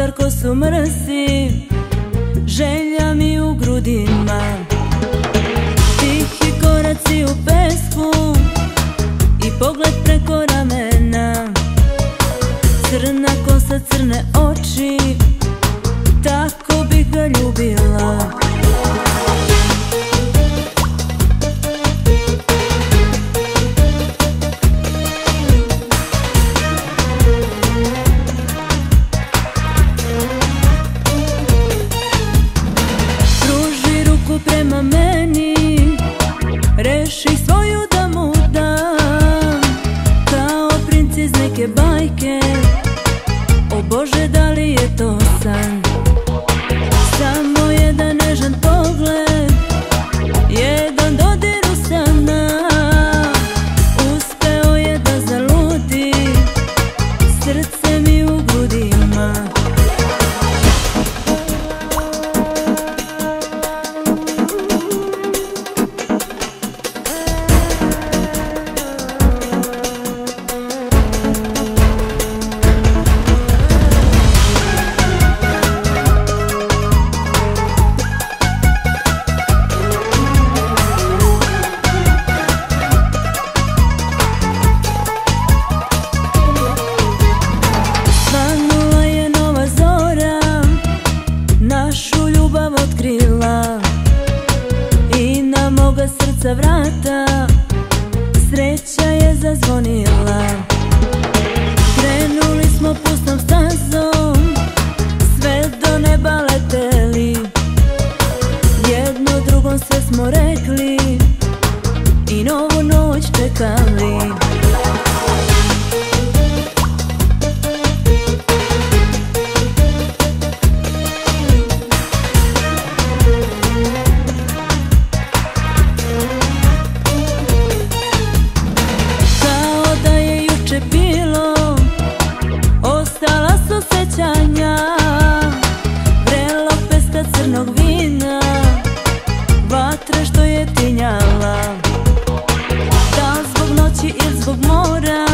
jarko su mrsi, želja mi u grudima. Tihi koraci u pesku i pogled preko ramena. Crna kosa, crne oči, tako bih ga ljubila. Pruži ruku prema meni, reši svoju da mu dam, kao princ iz neke bajke. O Bože, da li je to san? Samo jedan nežan pogled, jedan dodir usana, uspeo je da zaludi srce mi u grudima. Našu ljubav otkrila i na moga srca vrata sreća je zazvonila. Krenuli smo pustom stazom, sve do neba leteli, jedno drugom sve smo rekli i novu noć čekali. Crnog vina, vatra što je tinjala, da li zbog noći ili zbog mora,